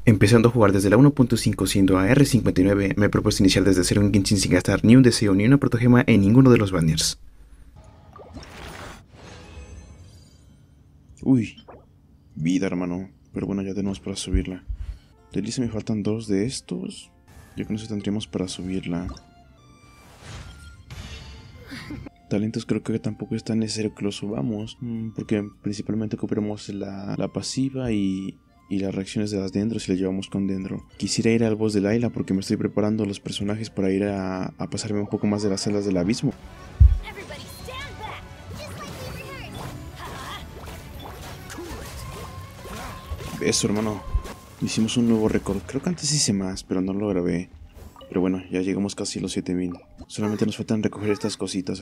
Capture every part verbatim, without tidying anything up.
Empezando a jugar desde la uno punto cinco siendo a R cincuenta y nueve, me he propuesto iniciar desde cero un Genshin sin gastar ni un deseo ni una protogema en ninguno de los banners. Uy, vida, hermano. Pero bueno, ya tenemos para subirla. De Lisa me faltan dos de estos. Yo con eso tendríamos para subirla. Talentos creo que tampoco es tan necesario que los subamos, porque principalmente copiamos la, la pasiva y, y las reacciones de las dendros si las llevamos con dendro. Quisiera ir al boss de Layla porque me estoy preparando los personajes para ir a, a pasarme un poco más de las salas del abismo. Eso, hermano. Hicimos un nuevo récord. Creo que antes hice más, pero no lo grabé. Pero bueno, ya llegamos casi a los siete mil. Solamente nos faltan recoger estas cositas.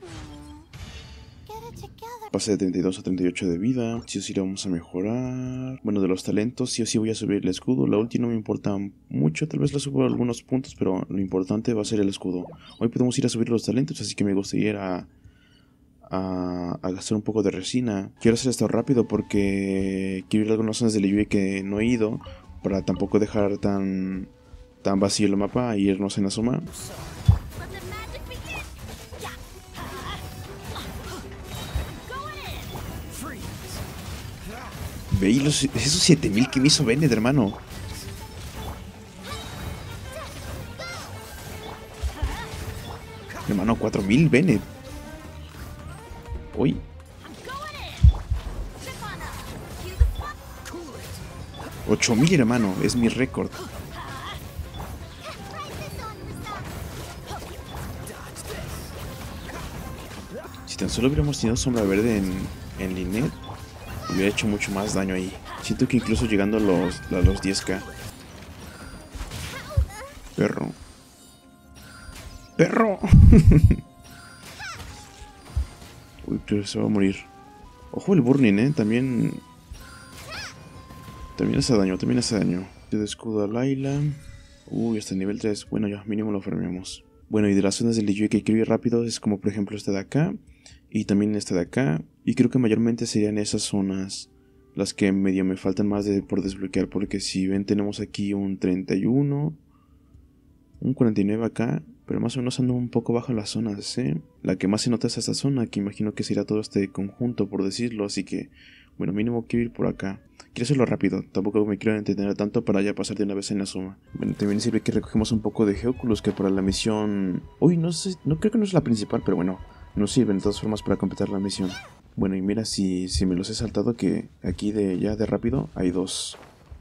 Pase de treinta y dos a treinta y ocho de vida. Sí o sí le vamos a mejorar. Bueno, de los talentos, sí o sí voy a subir el escudo. La ulti no me importa mucho. Tal vez la subo a algunos puntos, pero lo importante va a ser el escudo. Hoy podemos ir a subir los talentos, así que me gustaría ir a... A, a gastar un poco de resina. Quiero hacer esto rápido porque quiero ir a algunas zonas de Liyue que no he ido, para tampoco dejar tan tan vacío el mapa e irnos en la suma. Veí los, esos siete mil que me hizo Bennett, hermano. Hermano, cuatro mil Bennett. Uy. ocho mil, hermano, es mi récord. Si tan solo hubiéramos tenido sombra verde en, en Lynette, hubiera hecho mucho más daño ahí. Siento que incluso llegando a los, a los diez k. Perro. Perro. Uy, creo que se va a morir. Ojo el Burning, eh. También... También hace daño, también hace daño. De escudo a Layla. Uy, hasta el nivel tres. Bueno, ya mínimo lo farmeamos. Bueno, y de las zonas de Liyue que quiero ir rápido es como por ejemplo esta de acá. Y también esta de acá. Y creo que mayormente serían esas zonas las que medio me faltan más de, por desbloquear. Porque si ven, tenemos aquí un treinta y uno. Un cuarenta y nueve acá. Pero más o menos ando un poco bajo las zonas, ¿eh? La que más se nota es esta zona, que imagino que será todo este conjunto, por decirlo. Así que, bueno, mínimo quiero ir por acá. Quiero hacerlo rápido, tampoco me quiero entretener tanto para ya pasar de una vez en la suma. Bueno, también sirve que recogemos un poco de Geoculus, que para la misión... Uy, no sé, no creo que no es la principal, pero bueno, nos sirven de todas formas para completar la misión. Bueno, y mira, si, si me los he saltado, que aquí de ya de rápido hay dos.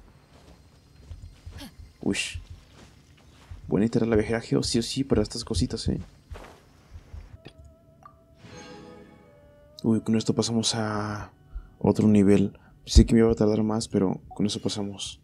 Uy. Buena iterar la viajera Geo, sí o sí, para estas cositas, eh. Uy, con esto pasamos a otro nivel. Sé que me iba a tardar más, pero con eso pasamos.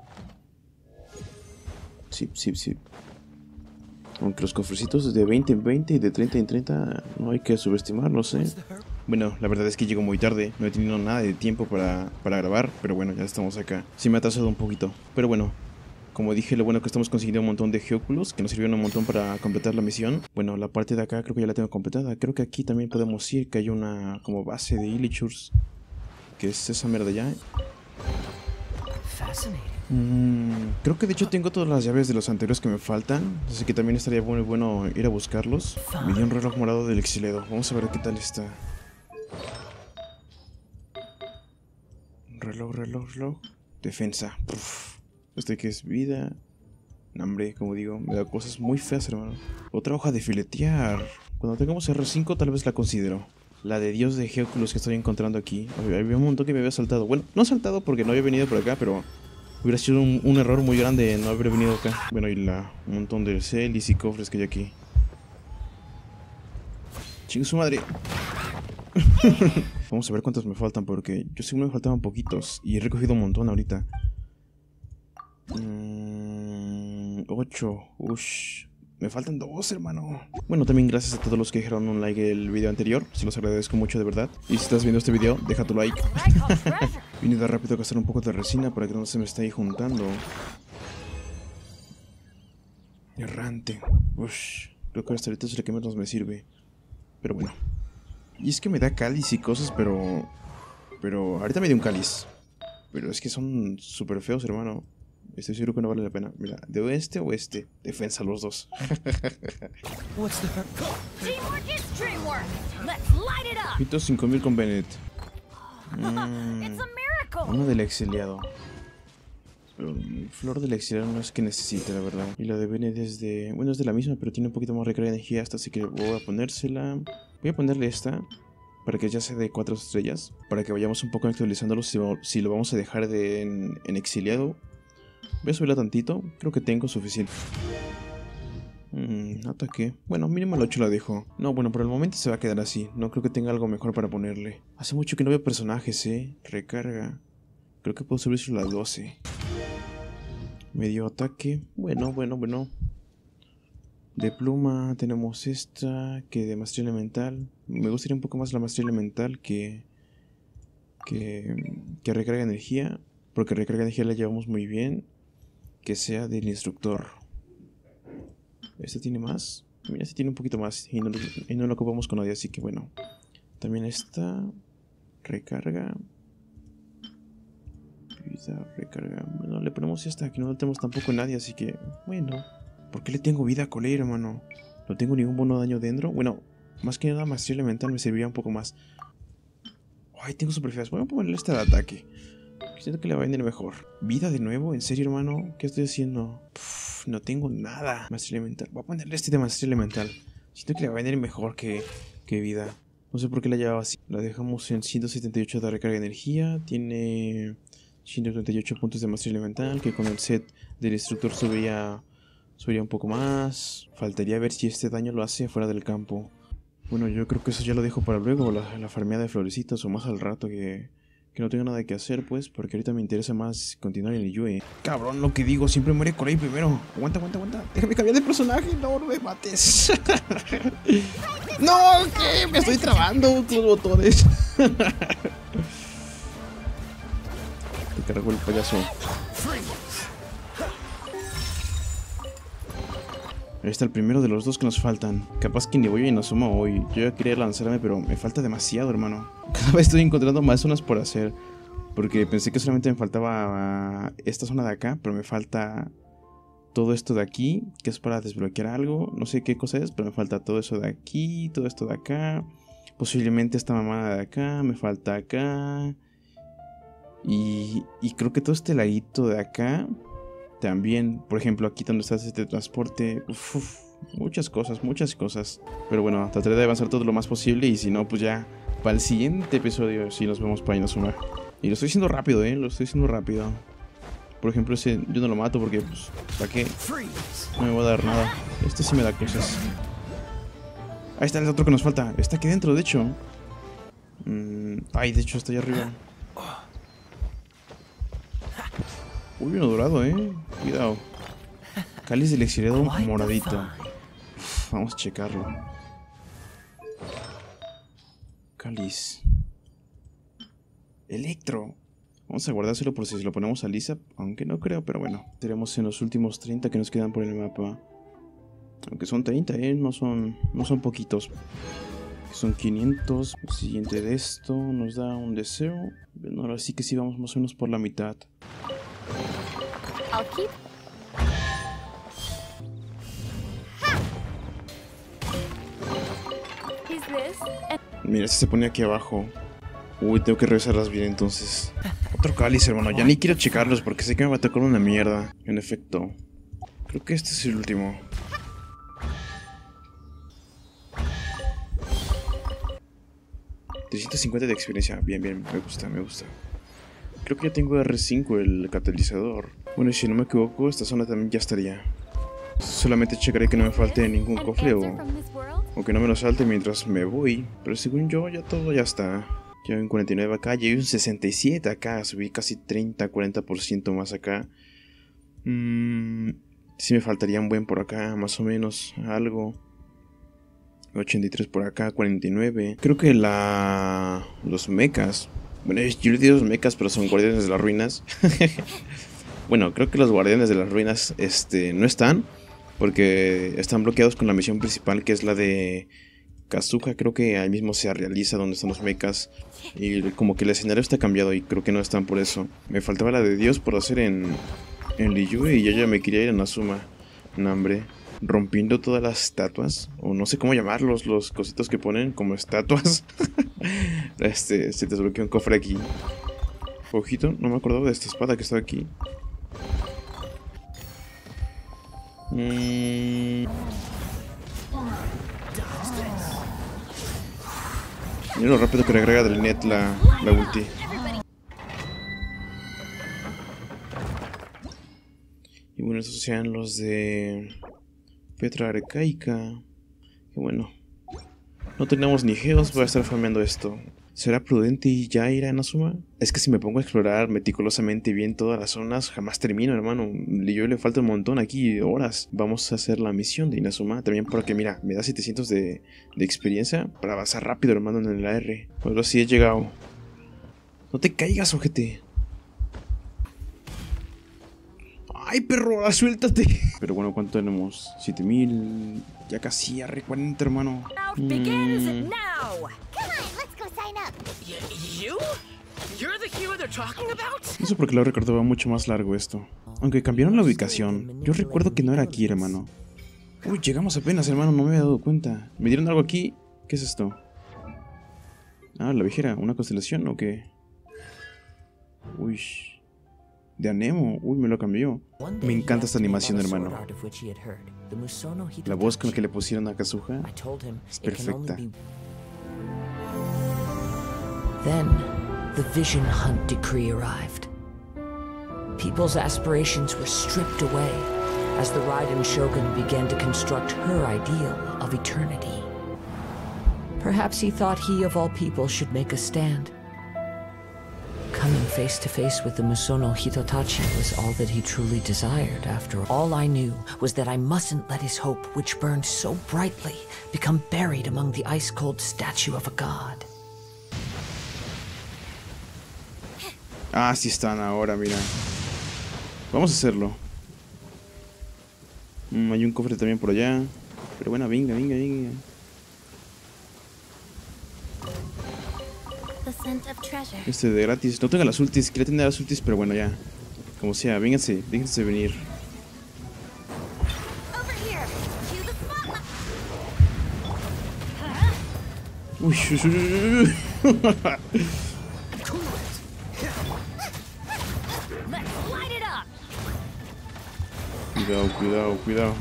Sí, sí, sí. Aunque los cofrecitos de veinte en veinte y de treinta en treinta no hay que subestimarlos, ¿eh? Bueno, la verdad es que llego muy tarde. No he tenido nada de tiempo para, para grabar, pero bueno, ya estamos acá. Sí me ha atrasado un poquito, pero bueno. Como dije, lo bueno que estamos consiguiendo un montón de Geoculus, que nos sirvieron un montón para completar la misión. Bueno, la parte de acá creo que ya la tengo completada. Creo que aquí también podemos ir, que hay una como base de Illichurs, que es esa mierda ya. Mm, creo que de hecho tengo todas las llaves de los anteriores que me faltan, así que también estaría muy bueno ir a buscarlos. Me dio un reloj morado del Exiledo. Vamos a ver qué tal está. Reloj, reloj, reloj. Defensa. Uf. Este que es vida. Hambre, como digo, me da cosas muy feas, hermano. Otra hoja de filetear. Cuando tengamos R cinco tal vez la considero. La de Dios de Geoculus que estoy encontrando aquí. Había un montón que me había saltado. Bueno, no saltado porque no había venido por acá, pero hubiera sido un, un error muy grande no haber venido acá. Bueno, y la, un montón de celis y cofres que hay aquí. Chingue su madre. Vamos a ver cuántos me faltan, porque yo seguro me faltaban poquitos. Y he recogido un montón ahorita. Mm, ocho. Ush. Me faltan dos, hermano. Bueno, también gracias a todos los que dejaron un like el video anterior. Se los agradezco mucho, de verdad. Y si estás viendo este video, deja tu like. Vine de rápido a gastar un poco de resina para que no se me esté ahí juntando. Errante. Ush. Creo que hasta ahorita es lo que menos me sirve. Pero bueno. Y es que me da cáliz y cosas, pero... Pero ahorita me dio un cáliz. Pero es que son súper feos, hermano. Estoy seguro que no vale la pena. Mira, de oeste a oeste. Defensa los dos. Pito cinco mil con Bennett. Mm, uno del exiliado. Pero flor del exiliado no es que necesite, la verdad. Y la de Bennett es de... Bueno, es de la misma, pero tiene un poquito más recarga de energía. Esta así que voy a ponérsela. Voy a ponerle esta. Para que ya sea de cuatro estrellas. Para que vayamos un poco actualizándolo. Si, si lo vamos a dejar de en, en exiliado. Voy a subirla tantito. Creo que tengo suficiente. Mm, ataque. Bueno, mínimo el ocho la dejo. No, bueno, por el momento se va a quedar así. No creo que tenga algo mejor para ponerle. Hace mucho que no veo personajes, eh. Recarga. Creo que puedo subirse a la doce. Medio ataque. Bueno, bueno, bueno. De pluma tenemos esta. Que de maestría elemental. Me gustaría un poco más la maestría elemental que... Que, que recarga energía. Porque recarga energía la llevamos muy bien. Que sea del instructor. Este tiene más. Mira, este tiene un poquito más. Y no, y no lo ocupamos con nadie, así que bueno. También esta. Recarga. Vida, recarga. Bueno, le ponemos esta. Que no lo tenemos tampoco en nadie, así que bueno. ¿Por qué le tengo vida a Colère, hermano? No tengo ningún bono de daño dentro. Bueno, más que nada maestría elemental me serviría un poco más. Ay, tengo super feas. Voy a ponerle esta de ataque. Siento que le va a venir mejor. ¿Vida de nuevo? ¿En serio, hermano? ¿Qué estoy haciendo? Pff, no tengo nada. Maestría elemental. Voy a ponerle este de maestría elemental. Siento que le va a venir mejor que, que vida. No sé por qué la llevaba así. La dejamos en ciento setenta y ocho de recarga de energía. Tiene ciento treinta y ocho puntos de maestría elemental. Que con el set del instructor subiría, subiría un poco más. Faltaría ver si este daño lo hace fuera del campo. Bueno, yo creo que eso ya lo dejo para luego. La, la farmeada de florecitas o más al rato que... Que no tengo nada que hacer, pues, porque ahorita me interesa más continuar en el Yue. Cabrón, lo que digo, siempre muere Colère primero. Aguanta, aguanta, aguanta. Déjame cambiar de personaje, no, no me mates. No, ¿qué? Me estoy trabando con los botones. Te cargo el payaso. Ahí está el primero de los dos que nos faltan. Capaz que ni voy a Inazuma hoy. Yo ya quería lanzarme, pero me falta demasiado, hermano. Cada vez estoy encontrando más zonas por hacer. Porque pensé que solamente me faltaba esta zona de acá, pero me falta todo esto de aquí, que es para desbloquear algo. No sé qué cosa es, pero me falta todo eso de aquí, todo esto de acá. Posiblemente esta mamada de acá, me falta acá. Y, y creo que todo este laguito de acá... También, por ejemplo, aquí donde está este transporte. Uf, uf, muchas cosas, muchas cosas. Pero bueno, trataré de avanzar todo lo más posible. Y si no, pues ya para el siguiente episodio sí nos vemos para Inazuma. Y lo estoy haciendo rápido, eh, lo estoy haciendo rápido. Por ejemplo, ese yo no lo mato porque, pues, ¿para qué? No me va a dar nada. Este sí me da cosas. Ahí está el otro que nos falta. Está aquí dentro, de hecho. Mm, ay, de hecho está allá arriba. Uy, uno dorado, eh. Cuidado. Cáliz del exiliado moradito. Uf, vamos a checarlo. Cáliz. Electro. Vamos a guardárselo por si se lo ponemos a Lisa. Aunque no creo, pero bueno. Tenemos en los últimos treinta que nos quedan por el mapa. Aunque son treinta, eh. No son, no son poquitos. Son quinientos. El siguiente de esto nos da un deseo. Bueno, ahora sí que sí vamos más o menos por la mitad. I'll keep... Is this? Mira, este se pone aquí abajo. Uy, tengo que revisarlas bien entonces. Otro cáliz, hermano. Ya ni quiero checarlos porque sé que me va a tocar una mierda. En efecto. Creo que este es el último. trescientos cincuenta de experiencia. Bien, bien. Me gusta, me gusta. Creo que ya tengo R cinco, el catalizador. Bueno, y si no me equivoco, esta zona también ya estaría. Solamente checaré que no me falte ningún cofre o, o que no me lo salte mientras me voy. Pero según yo, ya todo ya está. Ya hay un cuarenta y nueve acá, ya hay un sesenta y siete acá. Subí casi treinta, cuarenta por ciento más acá. Mmm... Sí me faltaría un buen por acá, más o menos, algo. ochenta y tres por acá, cuarenta y nueve. Creo que la... los mechas... Bueno, yo le digo los mechas, pero son guardianes de las ruinas. Bueno, creo que los guardianes de las ruinas este, no están. Porque están bloqueados con la misión principal, que es la de Kazuha. Creo que ahí mismo se realiza donde están los mechas. Y como que el escenario está cambiado y creo que no están por eso. Me faltaba la de Dios por hacer en, en Liyue y yo ya me quería ir a Nazuma. No, hombre. Rompiendo todas las estatuas. O no sé cómo llamarlos. Los cositos que ponen como estatuas. Este, se desbloqueó un cofre aquí. Ojito, no me acordaba de esta espada que está aquí. Mm. Mira lo rápido que regrega del net la, la ulti. Y bueno, estos sean los de Petra Arcaica. Que bueno. No tenemos ni geos para estar farmeando esto. ¿Será prudente y ya ir a Nazuma? Es que si me pongo a explorar meticulosamente bien todas las zonas, jamás termino, hermano. Yo le falta un montón aquí, horas. Vamos a hacer la misión de Inazuma. También porque, mira, me da setecientos de, de experiencia para avanzar rápido, hermano, en el A R. Ahora sí he llegado. No te caigas, ojete. ¡Ay, perro! ¡Suéltate! Pero bueno, ¿cuánto tenemos? siete mil... Ya casi arre cuarenta, hermano. Mm. No sé por qué lo recordaba mucho más largo esto. Aunque cambiaron la ubicación. Yo recuerdo que no era aquí, hermano. Uy, llegamos apenas, hermano. No me había dado cuenta. ¿Me dieron algo aquí? ¿Qué es esto? Ah, la viejera. ¿Una constelación o qué? Uy... De Anemo, uy, me lo cambió. Me encanta esta animación, hermano. La voz con la que le pusieron a Kazuha es perfecta. Then, the Vision Hunt decree arrived. People's aspirations were stripped away as the Raiden Shogun began to construct her ideal of eternity. Perhaps he thought he of all people should make a stand. Coming face to face with the Musono Hitotachi was all that he truly desired. After all, I knew was that I mustn't let his hope, which burned so brightly, become buried among the ice-cold statue of a god. Ah, sí están ahora, mira. Vamos a hacerlo. Mm, hay un cofre también por allá. Pero bueno, venga, venga, venga. Este de gratis. No tengo las ultis. Quería tener las ultis, pero bueno, ya. Como sea, vénganse. Déjense venir. Uy, uy, uy, uy. Cuidado, cuidado, cuidado.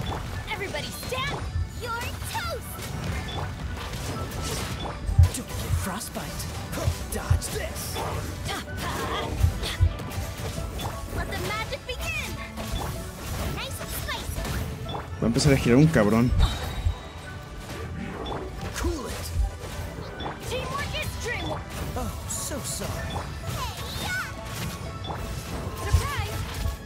Frostbite. Dodge this. Let the magic begin. Nice space. Va a empezar a girar un cabrón. Cool it. Teamwork is dream. Oh, so sorry. Surprise.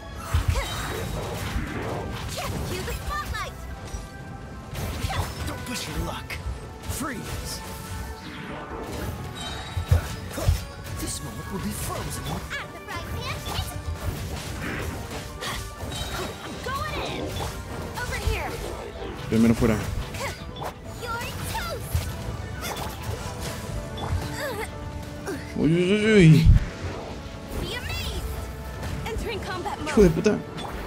Cue the spotlight. Don't push your luck. Freeze. This moment will be frozen. At the right hand. I'm going in. Over here. Primero fuera. You're toast. Uy, uy, uy, uy. Be amazed. Entering combat mode. Hijo de puta.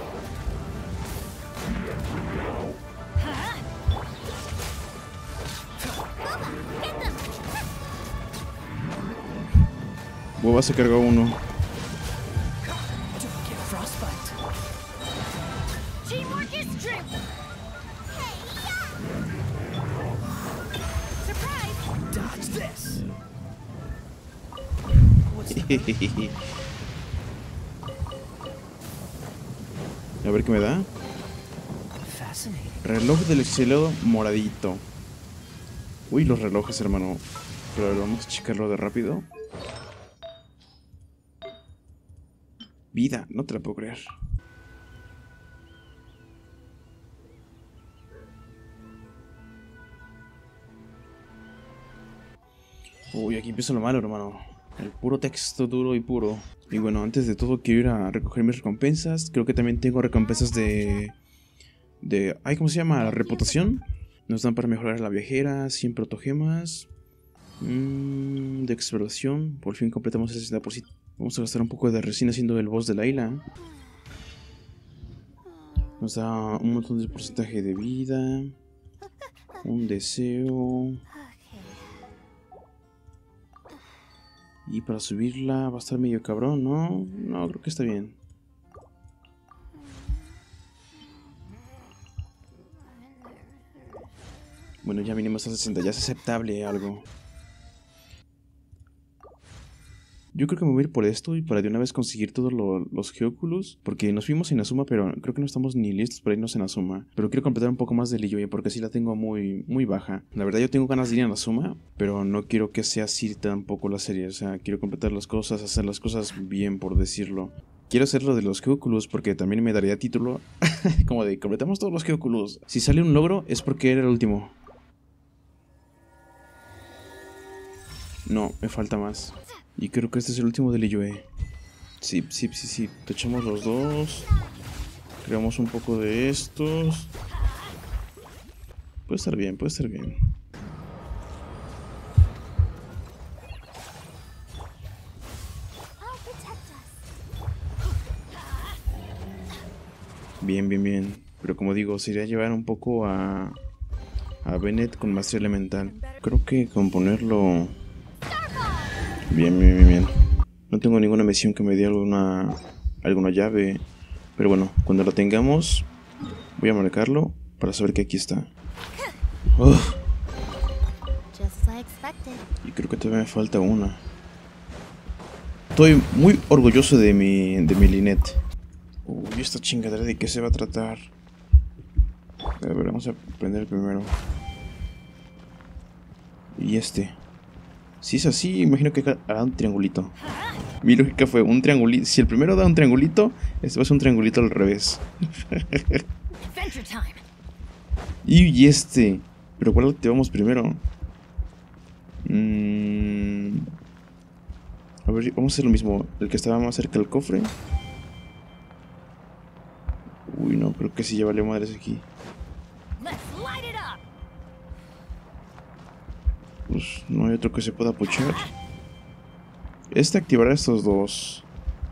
Boba se cargó uno. A ver qué me da. Reloj del exiliado moradito. Uy, los relojes, hermano. Pero vamos a checarlo de rápido. Vida, no te la puedo creer. Uy, aquí empieza lo malo, hermano. El puro texto duro y puro. Y bueno, antes de todo quiero ir a recoger mis recompensas. Creo que también tengo recompensas de... de... ay, ¿cómo se llama? La reputación. Nos dan para mejorar la viajera, cien protogemas. Mmm, de exploración. Por fin completamos el sesenta por ciento. Vamos a gastar un poco de resina haciendo el boss de la isla. Nos da un montón de porcentaje de vida. Un deseo. Y para subirla va a estar medio cabrón, ¿no? No, creo que está bien. Bueno, ya vinimos a sesenta, ya es aceptable algo. Yo creo que me voy a ir por esto y para de una vez conseguir todos lo, los Geoculus. Porque nos fuimos en Azuma, pero creo que no estamos ni listos para irnos en Azuma. Pero quiero completar un poco más de Liyue porque sí la tengo muy, muy baja. La verdad yo tengo ganas de ir en Azuma, pero no quiero que sea así tampoco la serie. O sea, quiero completar las cosas, hacer las cosas bien, por decirlo. Quiero hacer lo de los Geoculus porque también me daría título como de completamos todos los Geoculus. Si sale un logro es porque era el último. No, me falta más. Y creo que este es el último de Liyue. Sí, sí, sí, sí. Te echamos los dos. Creamos un poco de estos. Puede estar bien, puede estar bien. Bien, bien, bien. Pero como digo, sería llevar un poco a... a Bennett con maestría elemental. Creo que con ponerlo... Bien, bien, bien, bien. No tengo ninguna misión que me dé alguna alguna llave. Pero bueno, cuando la tengamos, voy a marcarlo para saber que aquí está. Uf. Y creo que todavía me falta una. Estoy muy orgulloso de mi, de mi Lynette. Uy, esta chingadera de qué se va a tratar. A ver, vamos a prender el primero. Y este. Si es así, imagino que hará un triangulito. Mi lógica fue un triangulito. Si el primero da un triangulito, este va a ser un triangulito al revés. Y este. Pero ¿cuál activamos primero? Mm... A ver, vamos a hacer lo mismo. El que estaba más cerca del cofre. Uy, no, creo que sí ya valió madres aquí. Pues no hay otro que se pueda puchar. Este activará estos dos.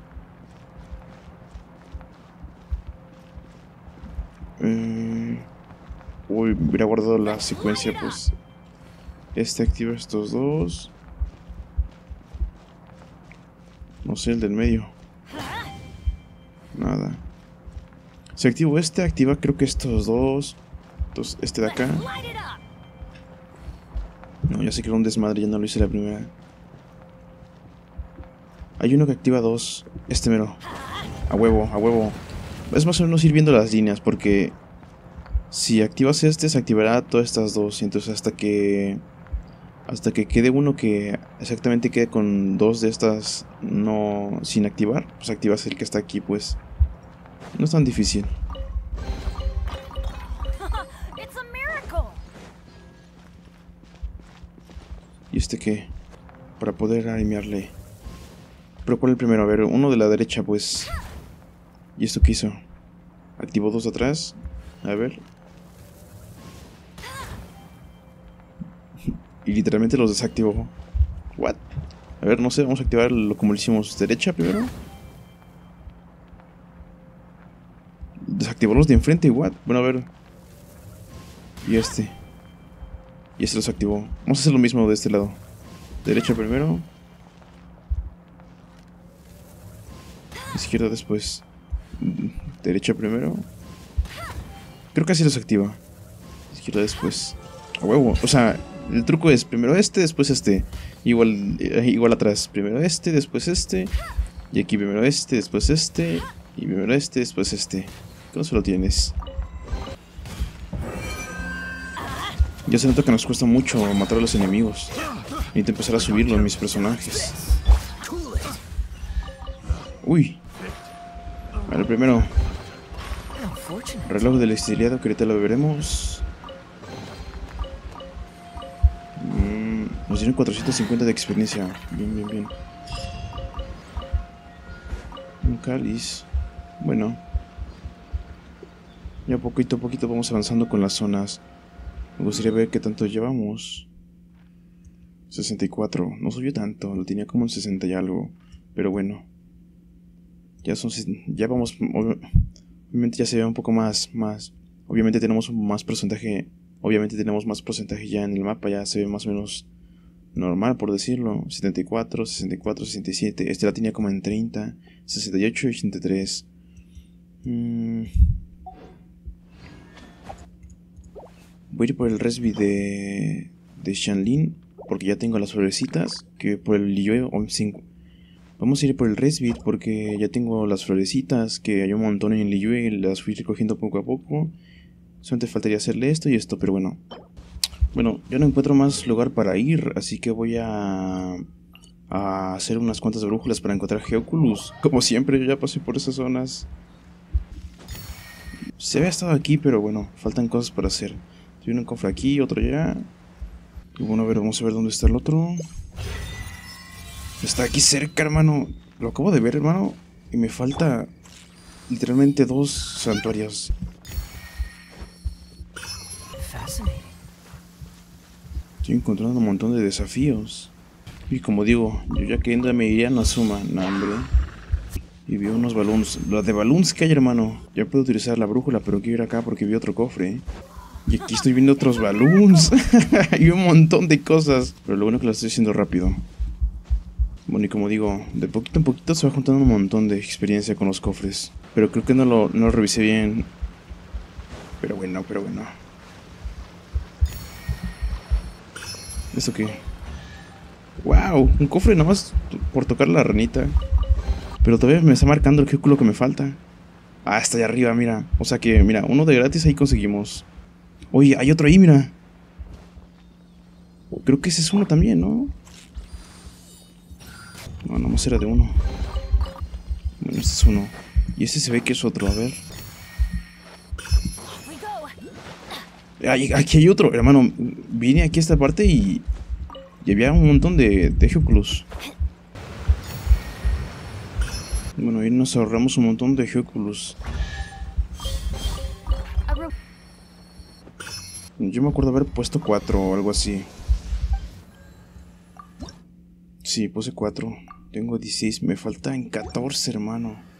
Eh... Uy, hubiera guardado la secuencia, pues. Este activa estos dos. No sé, el del medio. Nada. Si activo este, activa creo que estos dos. Entonces, este de acá. No, ya sé que era un desmadre, ya no lo hice la primera. Hay uno que activa dos. Este mero. A huevo, a huevo. Es más o menos ir viendo las líneas, porque si activas este, se activará todas estas dos. Y entonces hasta que hasta que quede uno que exactamente quede con dos de estas no sin activar, pues activas el que está aquí, pues. No es tan difícil. ¿Y este qué? Para poder alinearle. Pero ¿cuál es el primero? A ver, uno de la derecha, pues. ¿Y esto qué hizo? Activó dos de atrás. A ver. Y literalmente los desactivó. What? A ver, no sé, vamos a activarlo como lo hicimos. Derecha primero. Desactivó los de enfrente, what? Bueno, a ver. Y este. Y este los activó. Vamos a hacer lo mismo de este lado. Derecha primero. Izquierda después. Derecha primero. Creo que así los activa. Izquierda después. A huevo. O sea, el truco es primero este, después este. Igual, igual atrás. Primero este, después este. Y aquí primero este, después este. Y primero este, después este. ¿Cómo se lo tienes? Ya se nota que nos cuesta mucho matar a los enemigos. Necesito empezar a subirlo en mis personajes. Uy. Vale, primero. Reloj del exiliado, que ahorita lo veremos. Mm, nos dieron cuatrocientos cincuenta de experiencia. Bien, bien, bien. Un cáliz. Bueno. Ya poquito a poquito vamos avanzando con las zonas. Me gustaría ver qué tanto llevamos. sesenta y cuatro. No subió tanto. Lo tenía como en sesenta y algo. Pero bueno. Ya son... Ya vamos... Obviamente ya se ve un poco más, más. Obviamente tenemos más porcentaje. Obviamente tenemos más porcentaje ya en el mapa. Ya se ve más o menos normal, por decirlo. setenta y cuatro, sesenta y cuatro, sesenta y siete. Este la tenía como en treinta, sesenta y ocho y ochenta y tres. Mm. Voy a ir por el Resby de, de Xianlin, porque ya tengo las florecitas. Que por el Liyue. Vamos a ir por el Resby porque ya tengo las florecitas, que hay un montón en el Liyue y las fui recogiendo poco a poco. Solamente faltaría hacerle esto y esto, pero bueno. Bueno, ya no encuentro más lugar para ir, así que voy a, a hacer unas cuantas brújulas para encontrar Geoculus. Como siempre, yo ya pasé por esas zonas. Se había estado aquí, pero bueno, faltan cosas para hacer. Tiene un cofre aquí, otro allá. Y bueno, a ver, vamos a ver dónde está el otro. Está aquí cerca, hermano. Lo acabo de ver, hermano. Y me falta literalmente dos santuarios. Estoy encontrando un montón de desafíos. Y como digo, yo ya queriendo me iría a Nazuma, no, hombre. Y vi unos balloons. Los de balloons que hay, hermano. Ya puedo utilizar la brújula, pero quiero ir acá porque vi otro cofre. Y aquí estoy viendo otros balloons. Y un montón de cosas. Pero lo bueno es que lo estoy haciendo rápido. Bueno, y como digo, de poquito en poquito se va juntando un montón de experiencia con los cofres. Pero creo que no lo, no lo revisé bien. Pero bueno, pero bueno. ¿Esto qué? ¡Wow! Un cofre nada más por tocar la ranita. Pero todavía me está marcando el círculo que me falta. Ah, está allá arriba, mira. O sea que, mira, uno de gratis ahí conseguimos. Oye, hay otro ahí, mira. Creo que ese es uno también, ¿no? No, nomás era de uno. Bueno, este es uno. Y este se ve que es otro, a ver. Ay, aquí hay otro, hermano. Vine aquí a esta parte y... Y había un montón de, de Geoculus. Bueno, ahí nos ahorramos un montón de Geoculus. Yo me acuerdo haber puesto cuatro o algo así. Sí, puse cuatro. Tengo dieciséis. Me faltan catorce, hermano.